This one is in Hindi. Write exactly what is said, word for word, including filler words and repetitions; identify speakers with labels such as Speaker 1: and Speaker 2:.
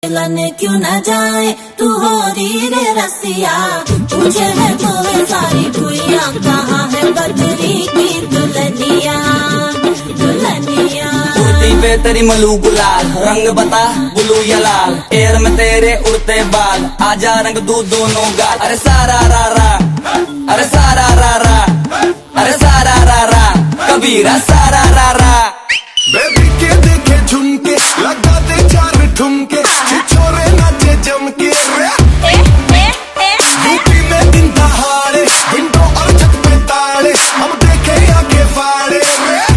Speaker 1: लने क्यों न जाए तू हो री रे रसिया, पूछे है तो वे सारी ठुइया, कहाँ है बदरी की दुल्हनिया दुल्हनिया।
Speaker 2: कुर्ती पे तेरी मलू गुलाल, रंग बता ब्लू या लाल, एयर में तेरे उड़ते बाल, आजा रंग दू दोनों गाल। अरे सारा रा रा, अरे सारा रा रा, अरे सारा रा रा, कबीरा सारा रा रा।
Speaker 3: बेबी के देखे झुमके, लगा दे चार ठुमके, छोरे नाचे जम के रे। यूपी में दिन दहाड़े, विंडो और छत पे ताड़े, हम देखे आके फाड़े रे।